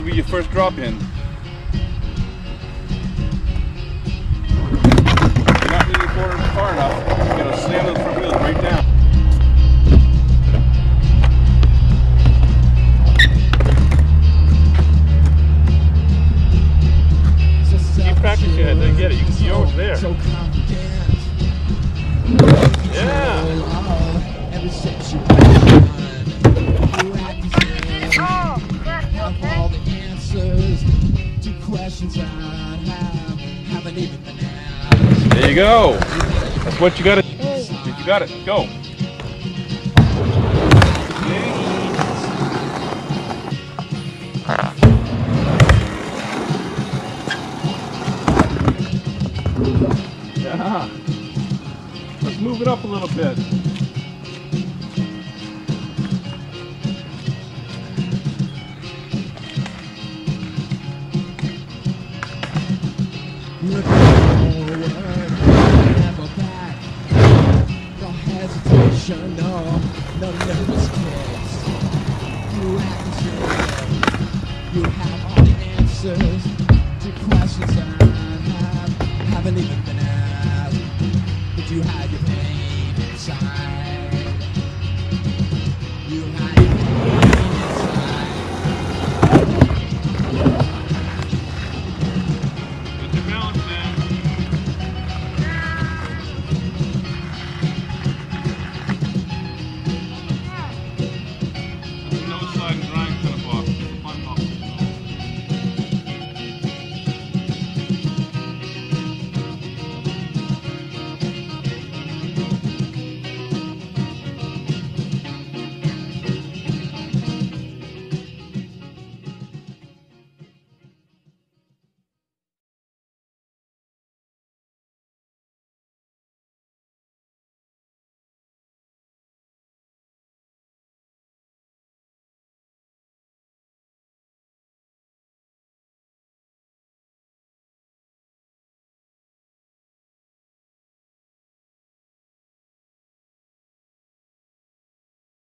be your first drop in. You're not leaning forward far enough, you're going to slam those front wheels right down. Keep practicing it, then get it. You can see over there. Yeah. There you go. That's what you got to. You got it. Go. Yeah. Let's move it up a little bit. Look forward, never back. No hesitation, no nervous kicks. You act as if you have all the answers.